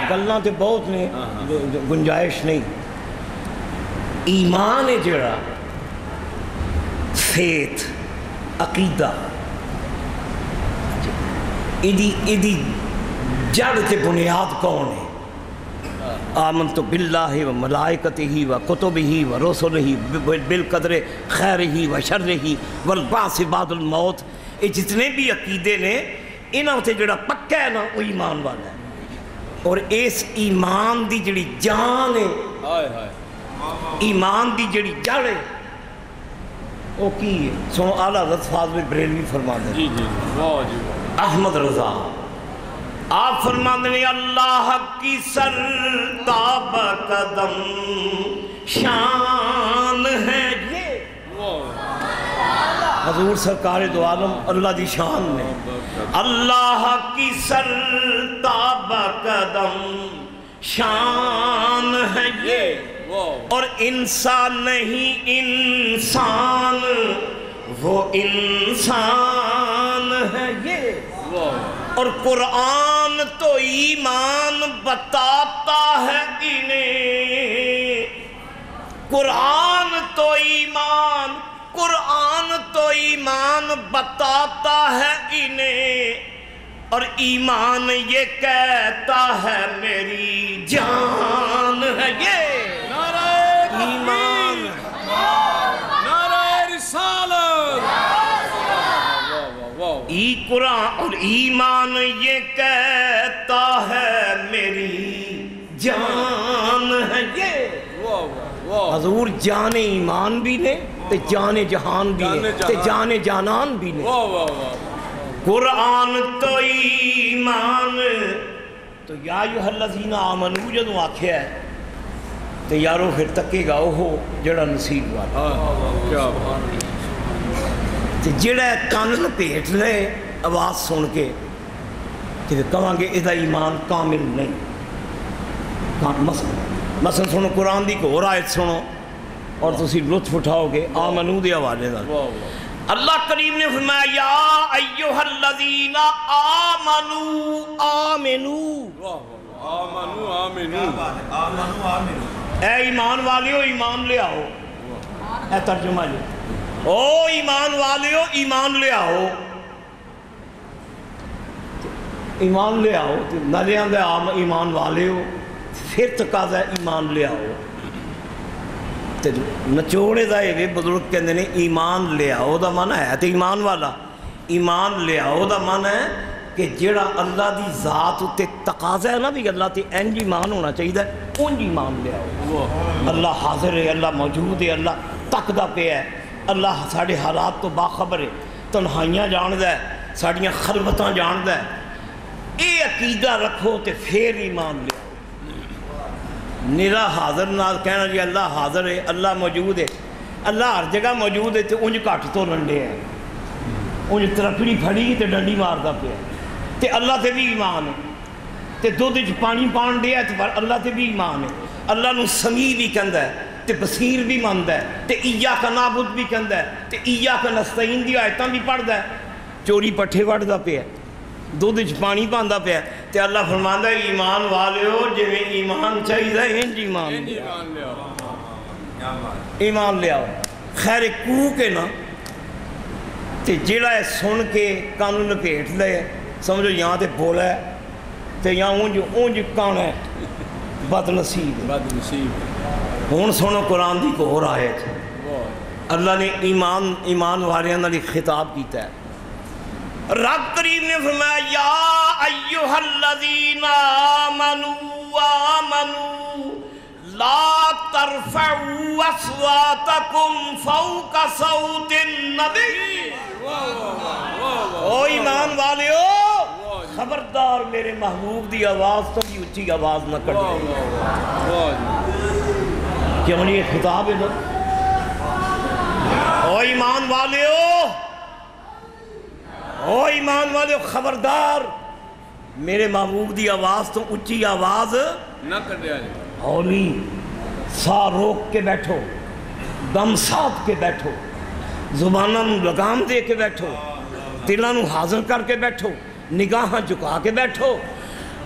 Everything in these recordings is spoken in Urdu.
گلاں تے بہت نے گنجائش نہیں. ایمان ہے جڑا فیتھ عقیدہ ایدی جڑ تے بنیاد کون ہے؟ آمنت باللہ و ملائکتہ و کتبہ و رسلہ بالقدر خیرہ و شرہ والبعث بعد الموت. یہ جتنے بھی عقیدے نے انہاں تے جڑا پکا ہے نا وہ ایمان والا ہے. اور اس ایمان دی جڑی جان ہے ایمان دی جڑی جڑ ہے وہ کی ہے؟ سنو اعلیٰ حضرت فاضل بریلوی فرماتے ہیں احمد رضا آپ فرماتے ہیں اللہ کی سرتاب قدم شان ہے یہ حضور سرکار دو عالم اللہ دی شان میں اللہ کی سرتاب قدم شان ہے یہ اور انسان نہیں انسان وہ انسان ہے یہ اور قرآن تو ایمان بتاتا ہے انہیں قرآن تو ایمان بتاتا ہے انہیں اور ایمان یہ کہتا ہے میری جان ہے یہ ایمان نعرہ رسالت قرآن اور ایمان یہ کہتا ہے میری جان ہے یہ حضور جان ایمان بھی نے تے جان جہان بھی نے تے جان جانان بھی نے قرآن تو ایمان تو یا ایھا الذین آمنو جدوں آکھیا ہے تے یارو پھر تکے گا اوہو جڑا نصیب والا تے جڑا کان لپیٹ لے آواز سن کے کہ کہاں گے ادھا ایمان کامل نہیں. مثلا سنو قرآن دی کو اور آیت سنو اور تسی لطف اٹھاؤ گے آمنو دے حوالے دا. اللہ کریم نے فرمایا یا ایھا الذین آمنو اے ایمان والیو ایمان لے آؤ. اے ترجمہ لے او ایمان والیو ایمان لے آؤ ایمان لے آؤ نہ لے آندے ایمان والیو پھر تقاضا ایمان لے آؤ. نچوڑے دا یہ بزرگ کہندے نے ایمان لے آؤ دا معنی ہے تو ایمان والا ایمان لے آؤ دا معنی ہے کہ جڑا اللہ دی ذات تے تقاضا ہے نا بھی اللہ تے انج ایمان ہونا چاہیے انج ایمان لے آؤ. اللہ حاضر ہے اللہ موجود ہے اللہ تکدا پیا ہے اللہ ساڑھے حالات تو باخبر ہے تنہائیاں جاندہ ہے ساڑھیاں خلوتاں جاندہ ہے. اے عقیدہ رکھو تے پھر ایمان لے آؤ. نیرا حاضر نال کہنا جی اللہ حاضر ہے اللہ موجود ہے اللہ ہر جگہ موجود ہے تے انج کٹ تو رنڈے ہیں انج ترکڑی پھڑی تے ڈنڈی ماردا پیا تے اللہ تے بھی ایمان ہے تے دودھ وچ پانی پان دیا تے پر اللہ تے بھی ایمان ہے. اللہ نو سمیع بھی کہندا ہے تے بصیر بھی ماندا ہے تے ایاک نعبد بھی کہندا ہے تے ایاک نستعین دی آیتاں بھی پڑھدا ہے. چوری پٹھے وڑدا پیا دودھ وچ پانی پاندا پیا تے اللہ فرماندا ہے ایمان والیو جویں ایمان چاہیے انج ایمان لے آؤ. خیر کو کے نا تے جڑا ہے سن کے کان لپیٹ لے سمجھو یہاں تے بولا ہے تے یہاں اونج کان ہے بد نصیب. ہون سنو قرآن دی کو اور آیت اللہ نے ایمان والیاں نال خطاب کیتا ہے. رب کریم نے فرمایا یا ایھا الذین آمنوا لا ترفعوا اصواتکم فوق صوت النبی. او ایمان والیو خبردار میرے محبوب دی آواز تو بھی اچھی آواز نہ کرو. کیوں نہیں یہ خطاب ہے نا او ایمان والیو خبردار میرے محبوب دی آواز تو اچھی آواز نہ کر دیا جائے. ہولی سا روک کے بیٹھو دم ساتھ کے بیٹھو زبانہ لگام دے کے بیٹھو دلانو حاضر کر کے بیٹھو نگاہاں جھکا کے بیٹھو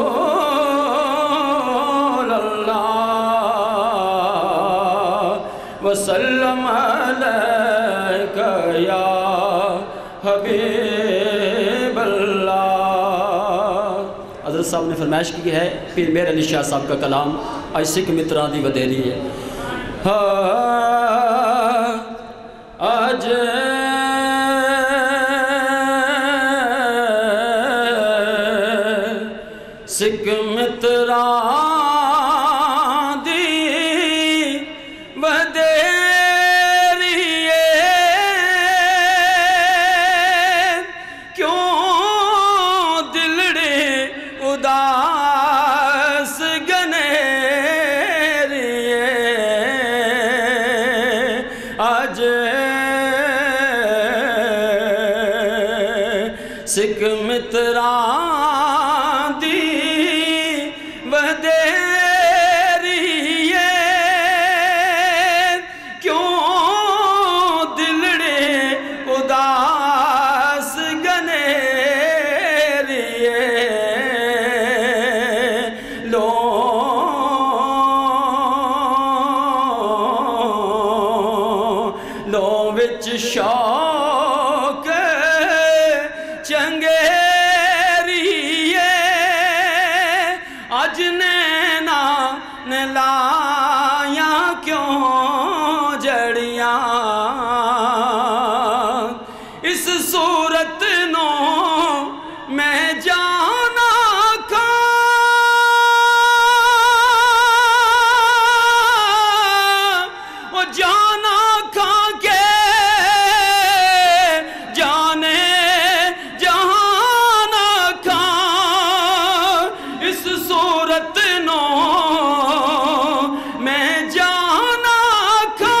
وسلم علیکہ یا حبیب اللہ۔ حضرت صاحب نے فرمائش کی ہے پیر مہر علی شاہ صاحب کا کلام آج سکھ متران دی ودیری ہے۔ آج سکھ متران دی ودیری کیوں دلڑے اداس گنیری آج سکھ متران دی ودیری کیوں دلڑے اداس گنیری لو وچ شوق چنگیری اج نینا نے لایا کیوں جڑیاں اس صورت نو میں جانا وہ جانا کھا کے جانے جہانا کھا اس صورت نو میں جانا کھا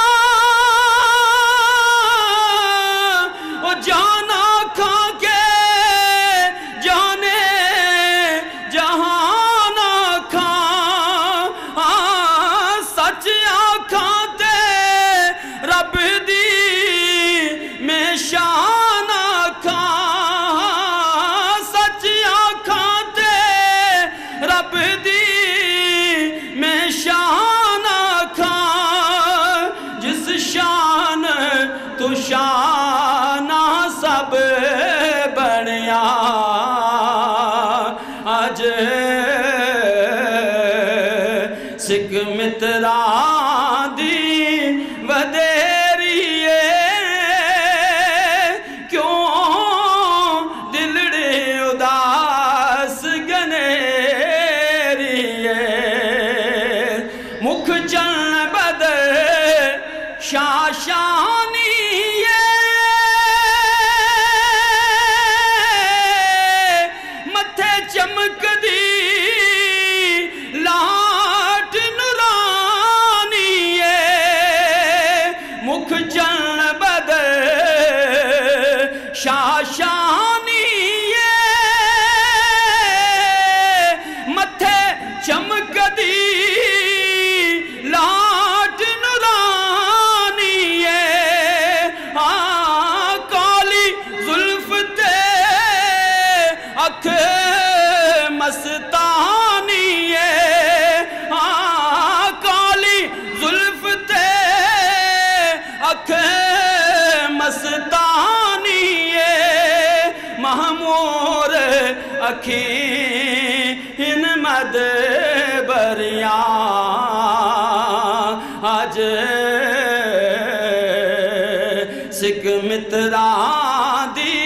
وہ جانا کھا کے جانے جہانا کھا سچ آکھاں تے رب دی میں شان آکھاں سچ آکھاں تے رب دی میں شان آکھاں جس شان تو شان سب بنیا آج سکھ متران دی ودیری کیوں دلڑے اداس گنیری مکھ چلن بدر شاشانی متھے چمک دی لاٹ نورانی مکھ چلن بدر شاشانی متھے چمک دی لاٹ نورانی کالی زلف تے اکھ مستانی کالی زلف تے اکھ مستانی محمور اکھین مد بریاں آج سکھ متران دی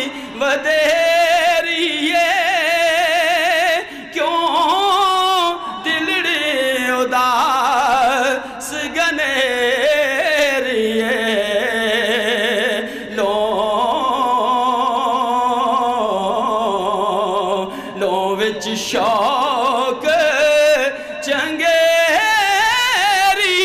ودیری کیوں دلڑے اداس گنیری لو وچ شوق چنگیری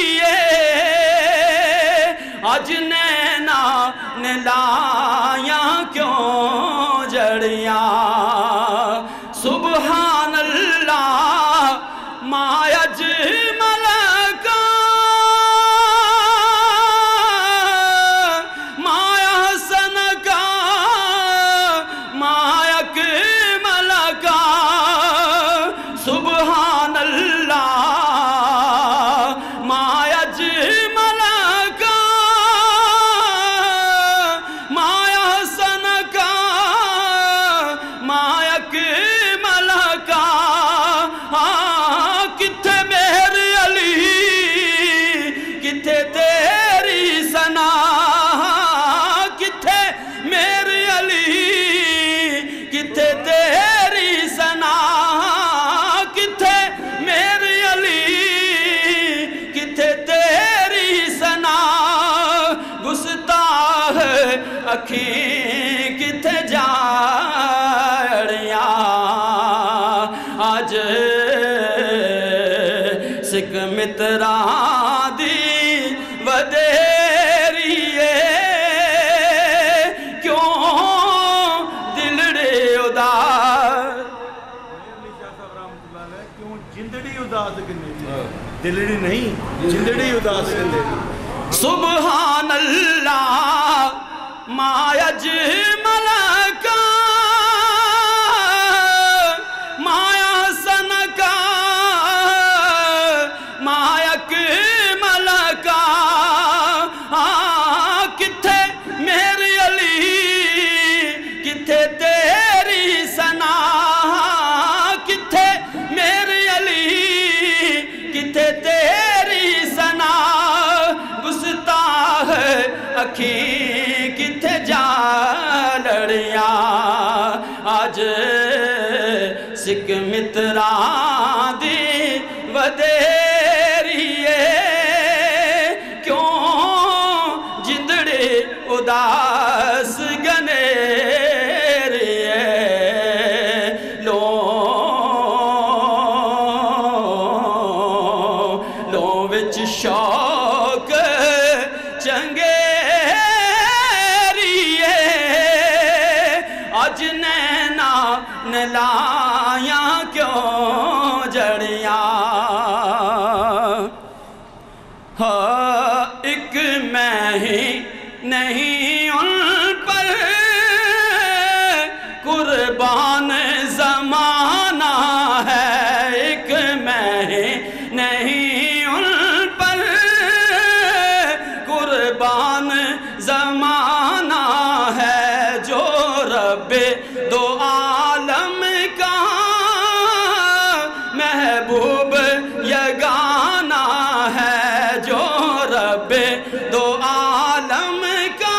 اج نینا نے لایا کیوں جڑیاں سبحان اللہ مایا جمل کا مایا حسن کا مایا کمل کا سبحان اللہ مایا جمل अखीं किथे जाड़ियां अज सिख मित्रां दी वधेरीए क्यों दिलड़े उदास क्यों जिंदड़ी उदास कने दिलड़ी नहीं जिंदड़ी उदास कने सुबहान अल्लाह मायज मलका माया सनका मायक मलका किथे मेरी अली किथे तेरी सना किथे मेरी अली किथे तेरी सना गुस्ताख अखीं किथे जाड़ियां अज सिख मित्रां दी वधेरीए क्यों जिंदड़े उदास गनेरिए लो विच शौक चंगेरिए अज नैना नलाया क्यों जड़ियां हाँ एक मैं ही नहीं उन पर कुर्बान ज़माना है एक मैं ही नहीं उन पर कुर्बान ज़माना है जो रब्बे दो आलम का महबूब यगाना है जो रब्बे दो आलम का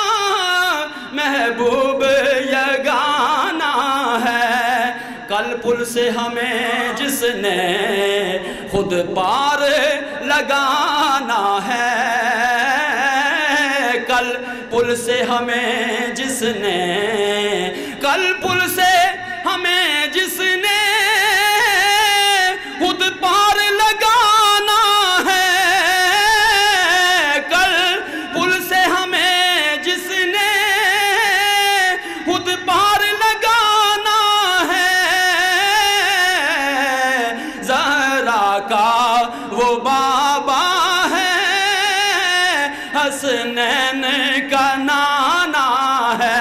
महबूब यगाना है कल पुल से हमें जिसने खुद पार लगाना है कल पुल से हमें जिसने कल पुल से हमें जिसने खुद पार लगाना है कल पुल से हमें जिसने खुद पार लगाना है ज़हरा का वो बाबा है हसनैन का नाना है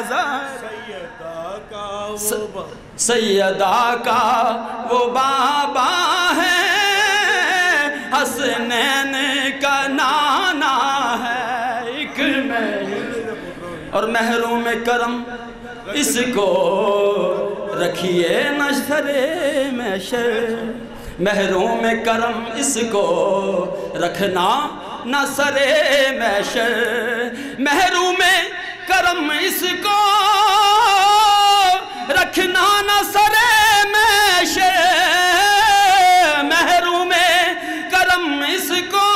सैयदा का वो बाबा है हसनैन का नाना है एक और महरूम करम इसको रखिए नशरे महशर महरूम करम इसको रखना न सरे महशर महरूम करम इसको रखना न सरे महशर महरूम करम इसको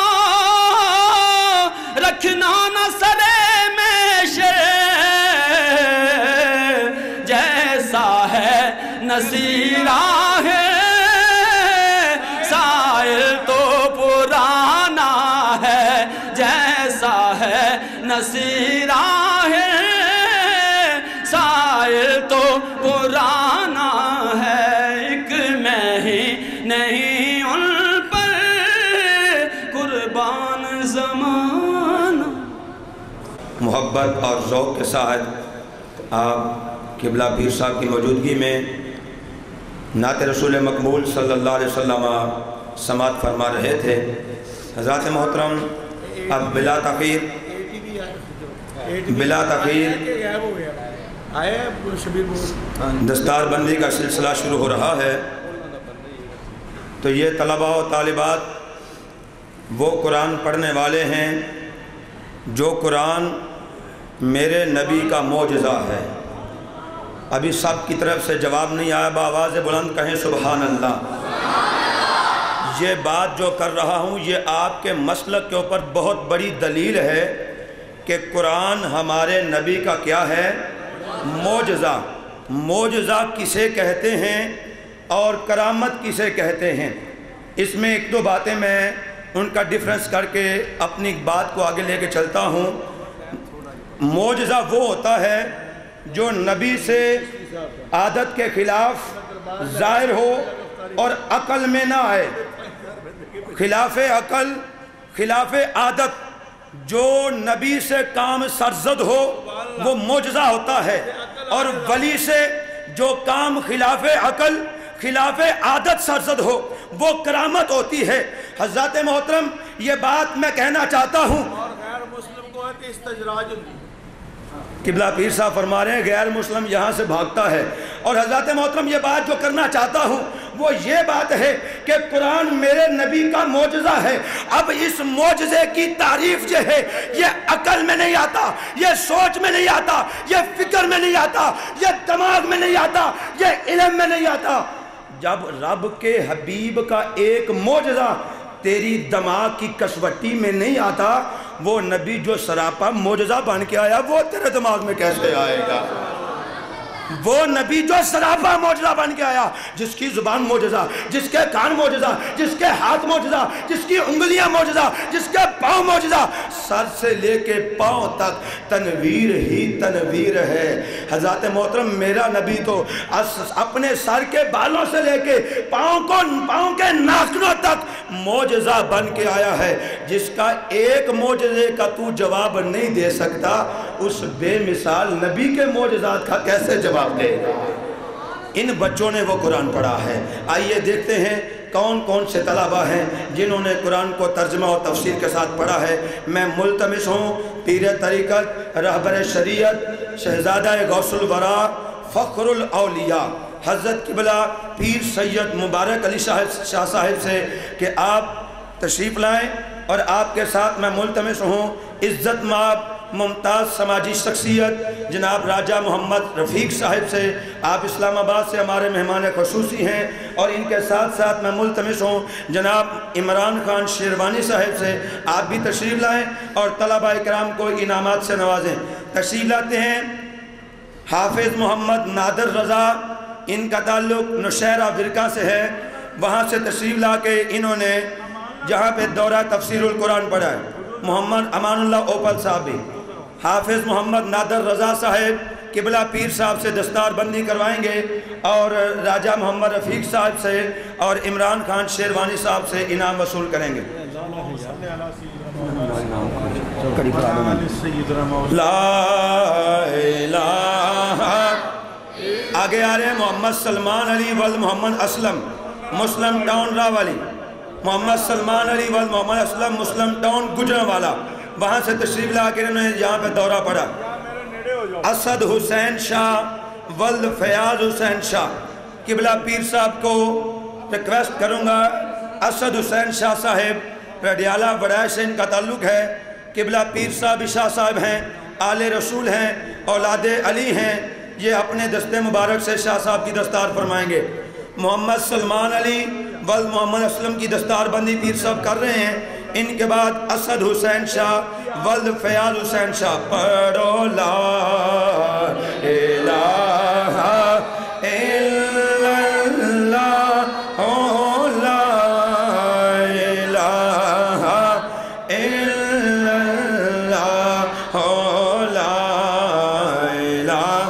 रखना न सरे महशर जैसा है नसीरा है साइल तो पुराना है जैसा है नसीरा है साइल तो पुराना है एक मैं ही नहीं उन पर कुर्बान ज़माना मोहब्बत और ज़ौक़ के साथ आप क़िबला पीर साहब की मौजूदगी में नात रसूल मकबूल सल्लल्लाहु अलैहि वसल्लम समात फरमा रहे थे। हज़रात मोहतरम अब बिला तख़ीर दस्तार बंदी का सिलसिला शुरू हो रहा है। तो ये तलबा और तालिबात वो कुरान पढ़ने वाले हैं जो कुरान मेरे नबी का मौजज़ा है। अभी सब की तरफ से जवाब नहीं आया, बावाज़ बुलंद कहें सुबहान अल्लाह। ये बात जो कर रहा हूँ ये आपके मसलक के ऊपर बहुत बड़ी दलील है کہ قرآن ہمارے نبی کا کیا ہے؟ معجزہ۔ معجزہ کسے کہتے ہیں اور کرامت کسے کہتے ہیں؟ اس میں ایک دو باتیں میں ان کا ڈیفرنس کر کے اپنی بات کو آگے لے کے چلتا ہوں۔ معجزہ وہ ہوتا ہے جو نبی سے عادت کے خلاف ظاہر ہو اور عقل میں نہ آئے، خلاف عقل، خلاف عادت، جو نبی سے کام سرزد ہو وہ معجزہ ہوتا ہے، اور ولی سے جو کام خلاف عقل، خلاف عادت سرزد ہو وہ کرامت ہوتی ہے۔ حضرات محترم یہ بات میں کہنا چاہتا ہوں، اور غیر مسلم کو ہے کہ استجراج قبلہ پیر صاحب فرما رہے ہیں غیر مسلم یہاں سے بھاگتا ہے، اور حضرات محترم یہ بات جو کرنا چاہتا ہوں وہ یہ بات ہے کہ قرآن میرے نبی کا معجزہ ہے۔ اب اس معجزے کی تعریف جو ہے یہ عقل میں نہیں آتا، یہ سوچ میں نہیں آتا، یہ فکر میں نہیں آتا، یہ دماغ میں نہیں آتا، یہ علم میں نہیں آتا۔ جب رب کے حبیب کا ایک معجزہ تیری دماغ کی کسوٹی میں نہیں آتا، وہ نبی جو سراپا معجزہ بن کے آیا وہ تیرے دماغ میں کیسے آئے گا؟ وہ نبی جو سراپا معجزہ بن کے آیا، جس کی زبان معجزہ، جس کے کان معجزہ، جس کے ہاتھ معجزہ، جس کی انگلیاں معجزہ، جس کے پاؤں معجزہ، سر سے لے کے پاؤں تک تنویر ہی تنویر ہے۔ حضرات محترم میرا نبی تو اپنے سر کے بالوں سے لے کے پاؤں کے ناخنوں تک معجزہ بن کے آیا ہے۔ جس کا ایک معجزے کا تو جواب نہیں دے سکتا، اس بے مثال نبی کے معجزات کا کیسے جواب دے گا؟ ان بچوں نے وہ قرآن پڑھا ہے۔ آئیے دیکھتے ہیں کون کون سے طلبہ ہیں جنہوں نے قرآن کو ترجمہ اور تفسیر کے ساتھ پڑھا ہے۔ میں ملتمس ہوں پیر طریقت، رہبر شریعت، شہزادہ غوث الورا، فخر الاولیاء حضرت قبلہ پیر سید مبارک علی شاہ صاحب سے کہ آپ تشریف لائیں، اور آپ کے ساتھ میں ملتمس ہوں عزت مآب ممتاز سماجی شخصیت جناب راجہ محمد رفیق صاحب سے، آپ اسلام آباد سے ہمارے مہمان خصوصی ہیں، اور ان کے ساتھ ساتھ میں ملتمس ہوں جناب عمران خان شیروانی صاحب سے، آپ بھی تشریف لائیں اور طلبہ اکرام کو انعامات سے نوازیں۔ تشریف لاتے ہیں حافظ محمد نادر رضا، ان کا تعلق نوشہرہ ورکہ سے ہے، وہاں سے تشریف لا کے انہوں نے جہاں پہ دورہ تفسیر القرآن پڑھا ہے۔ محمد امان اللہ اوپل صاحب بھی، حافظ محمد نادر رضا صاحب قبلہ پیر صاحب سے دستار بندی کروائیں گے، اور راجہ محمد رفیق صاحب سے اور عمران خان شیروانی صاحب سے انعام وصول کریں گے۔ لا الہ، آگے آ رہے ہیں محمد سلمان علی ولد محمد اسلم، مسلم ٹاؤن راوالی، محمد سلمان علی ولد محمد اسلم، مسلم ٹاؤن گجرانوالا، وہاں سے تشریف لا کے انہوں نے یہاں پہ دورہ پڑھا۔ اسد حسین شاہ ولد فیاض حسین شاہ، قبلہ پیر صاحب کو ریکویسٹ کروں گا، اسد حسین شاہ صاحب رڈیالہ وڑائش سے ان کا تعلق ہے، قبلہ پیر صاحب شاہ صاحب ہیں، آل رسول ہیں، اولاد علی ہیں، یہ اپنے دستے مبارک سے شاہ صاحب کی دستار فرمائیں گے۔ محمد سلمان علی ولد محمد اسلم کی دستار بندی پیر صاحب کر رہے ہیں، ان کے بعد اسد حسین شاہ ولد فیاض حسین شاہ۔ پڑھو لا الہ الا اللہ، لا الہ الا اللہ، لا الہ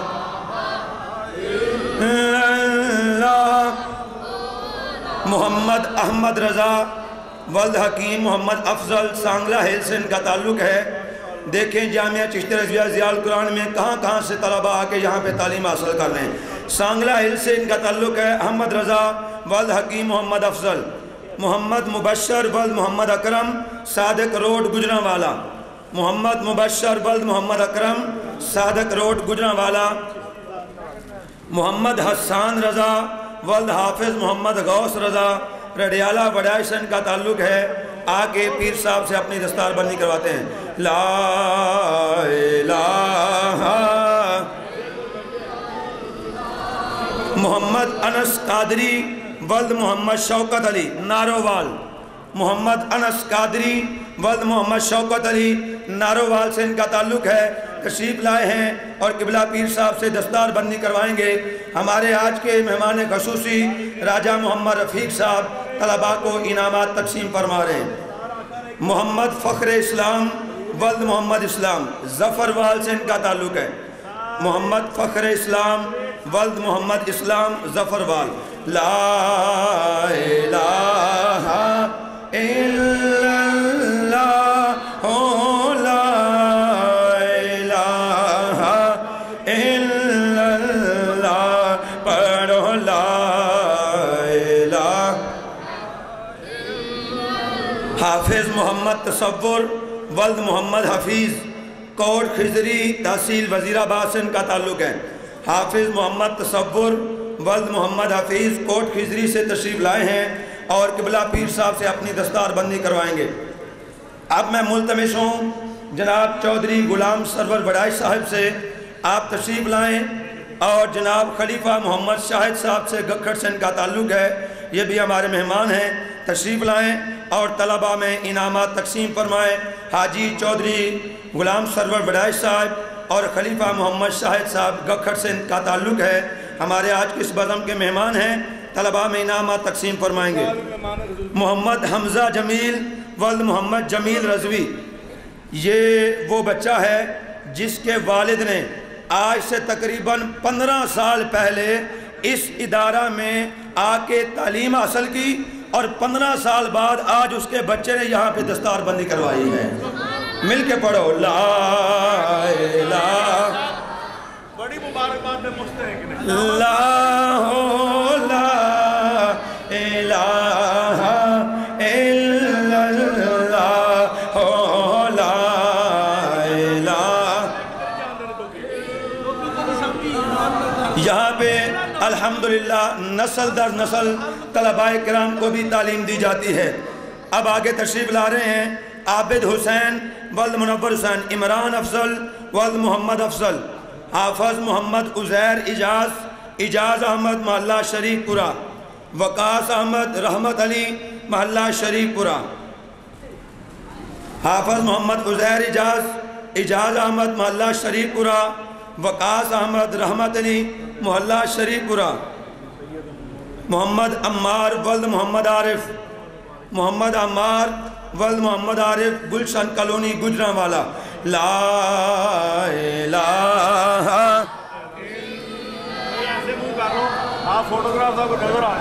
الا اللہ۔ محمد احمد رضا ولد حکیم محمد افضل، سانگلہ ہل سے ان کا تعلق ہے۔ دیکھیں جامعہ چشتی رضویہ ضیاء القرآن میں کہاں کہاں سے طلبہ آ کے یہاں پہ تعلیم حاصل کر رہے ہیں۔ سانگلہ ہل سے ان کا تعلق ہے احمد رضا ولد حکیم محمد افضل، محمد مبشر ولد محمد اکرم، صادق روڈ گجرانوالا، محمد مبشر ولد محمد اکرم، صادق روڈ گجرانوالا۔ محمد حسان رضا ولد حافظ محمد غوث رضا، رڈیالہ وڑائش ان کا تعلق ہے، آگے پیر صاحب سے اپنی دستار بندی کرواتے ہیں۔ لا الہ۔ محمد انس قادری ولد محمد شوکت علی، نارووال، محمد انس قادری ولد محمد شوکت علی، नारोवाल से इनका ताल्लुक है, तशरीफ लाए हैं और किबला पीर साहब से दस्तार बंदी करवाएंगे। हमारे आज के मेहमान खसूसी राजा मोहम्मद रफ़ीक साहब तलबा को इनामात तकसीम फरमा रहे हैं। मोहम्मद फ़ख्र इस्लाम वल्द मोहम्मद इस्लाम ज़फ़रवाल से इनका ताल्लुक है। मोहम्मद फ़ख्र इस्लाम वल्द मोहम्मद इस्लाम ज़फ़रवाल। ला इलाहा इल्लल्लाह ला इलाहा इल्लल्लाह पढ़ो ला इलाहा। हाफिज़ मोहम्मद तसव्वुर वल्द मोहम्मद हफीज़ कोट खिजरी तहसील वज़ीराबाद से इनका ताल्लुक है। हाफिज़ मोहम्मद तसव्वुर वल्द मोहम्मद हफीज़ कोट खिजरी से तशरीफ़ लाए हैं और किबला पीर साहब से अपनी दस्तार बंदी करवाएंगे। अब मैं मुल्तमिस हूँ जनाब चौधरी गुलाम सरवर बड़ाई साहब से आप तशरीफ़ लाएँ और जनाब खलीफा मोहम्मद शाहिद साहब से गखड़ से इनका ताल्लुक है, ये भी हमारे मेहमान हैं, तशरीफ़ लाएँ और तलबा में इनामात तकसीम फरमाएँ। हाजी चौधरी गुलाम सरवर बड़ाई साहब और खलीफा मोहम्मद शाहिद साहब गखड़ से इनका ताल्लुक है, हमारे आज के इस बज़म के मेहमान हैं, तलबा में इनामात तकसीम फरमाएंगे। मोहम्मद हमज़ा जमील वल्द मोहम्मद जमील रज़वी, ये वो बच्चा है जिसके वालिद ने आज से तकरीबन 15 साल पहले इस इदारा में आके तालीम हासिल की और 15 साल बाद आज उसके बच्चे ने यहाँ पे दस्तार बंदी करवाई है। मिल के पढ़ो ला इलाहा। बड़ी मुबारकबाद में पूछते हैं कि नहीं? ला इलाहा इल्लल्लाह ला इलाहा। यहाँ पे अल्हम्दुलिल्लाह नस्ल दर नस्ल तलबाए किराम को भी तालीम दी जाती है। अब आगे तशरीफ़ ला रहे हैं आबिद हुसैन वल्द मुनव्वर हुसैन, इमरान अफजल वल्द मोहम्मद अफजल, हाफज मोहम्मद उज़ैर इजाज़ अहमद महल्ला शरीफपुरा, वकास अहमद रहमत अली महल्ला शरीफपुरा, हाफज मोहम्मद उज़ैर इजाज़ अहमद महल्ला शरीफपुरा, वकास अहमद रहमत अली मोहल्ला शरीफपुरा, मोहम्मद अम्मार वल्द मोहम्मद आरिफ, मोहम्मद अम्मार वल्द मोहम्मद आरिफ गुलशन कॉलोनी गुजरांवाला। ला इलाहा आप फोटोग्राफ आपको नजर आ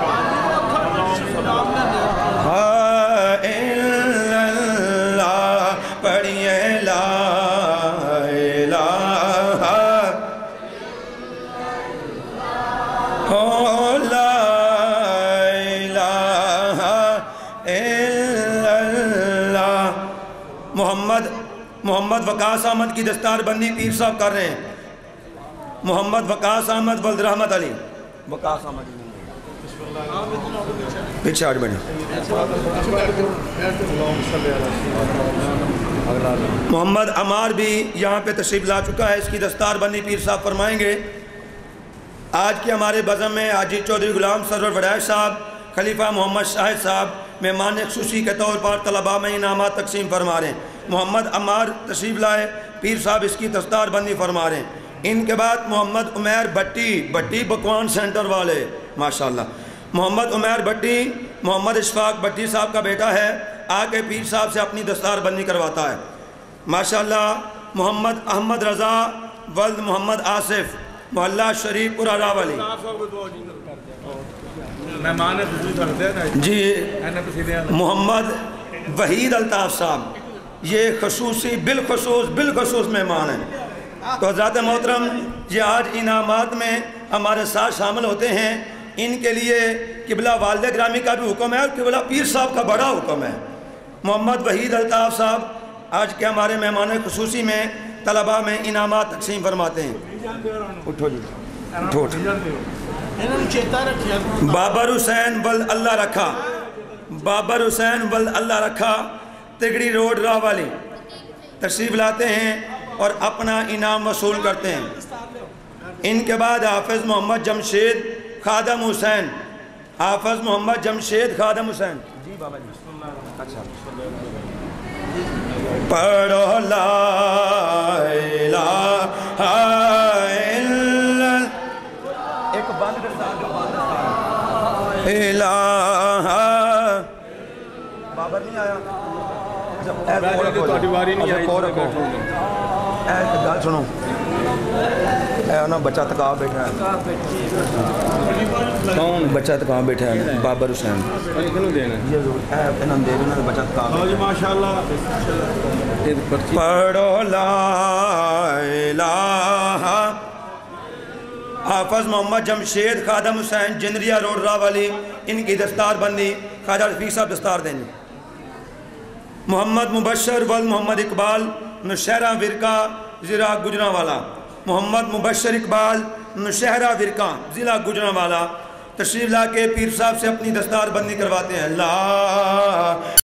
इल्लल्लाह पढ़िए ला इलाहा ला इलाहा इल्लल्लाह। मोहम्मद वकास अहमद की दस्तार बंदी पीर साहब कर रहे हैं। मोहम्मद वकास अहमद वल्द रहमत अली, वकास अहमद पीछे आठ बने। मोहम्मद अमार भी यहाँ पे तशरीफ़ ला चुका है, इसकी दस्तार बंदी पीर साहब फरमाएंगे। आज के हमारे बज़म में हाजी चौधरी गुलाम सरवर बड़ाई साहब, खलीफा मोहम्मद शाहिद साहब मेहमान खुसूसी के तौर पर तलबा में इनामात तकसीम फरमा रहे हैं। मोहम्मद अमार तशरीफ़ लाए, पीर साहब इसकी दस्तार बंदी फरमा रहे हैं। इनके बाद मोहम्मद उमैर भट्टी बकवान सेंटर वाले माशाल्लाह, मोहम्मद उमैर भट्टी मोहम्मद इशफाक भट्टी साहब का बेटा है, आके पीर साहब से अपनी दस्तार बंदी करवाता है माशाल्लाह। मोहम्मद अहमद रज़ा वल्द मोहम्मद आसिफ मोहल्ला शरीफपुरा रावली जी। मोहम्मद वहीद अल्ताफ़ साहब ये खसूसी बिलखसूस मेहमान हैं। तो हज़रत मोहतरम ये आज इनामात में हमारे साथ शामिल होते हैं। इनके लिए किबला वालिद ग्रामी का भी हुक्म है और किबला पीर साहब का बड़ा हुक्म है। मोहम्मद वहीद अल्ताफ़ साहब आज के हमारे मेहमान खुसूसी में तलबा में इनामात तकसीम फरमाते हैं। उठो जी उठो। बाबर हुसैन वल्द अल्लाह रखा, बाबर हुसैन वल्द अल्लाह रखा तिगड़ी रोड रावाली तशरीफ़ लाते हैं और अपना इनाम वसूल करते हैं। इनके बाद हाफिज़ मोहम्मद जमशेद खादम हुसैन, हाफिज़ मोहम्मद जमशेद खादम हुसैन जी बाबा जी। अच्छा پڑھو لا الہ الا ایک بند دستار جو بند دستار الہ بابر نہیں آیا تہاڈی واری نہیں آئی گل سنو نا بچہ تکا بیٹھا ہے کون بچہ تکا بیٹھا ہے بابر حسین کنوں دینا انہوں دے دینا بچہ تکا ماشاءاللہ پڑھو لا الہ حافظ محمد جمشید خادم حسین جنریہ روڈ راولی ان کی دستار بندی خواجہ رفیق صاحب دستار دیں محمد مبشر ول محمد اقبال نشہرہ ورقہ ضلع گجرانوالا محمد مبشر اقبال نشہرہ ورقہ ضلع گجرانوالا تشریف لا کے پیر صاحب سے اپنی دستار بندی کرواتے ہیں اللہ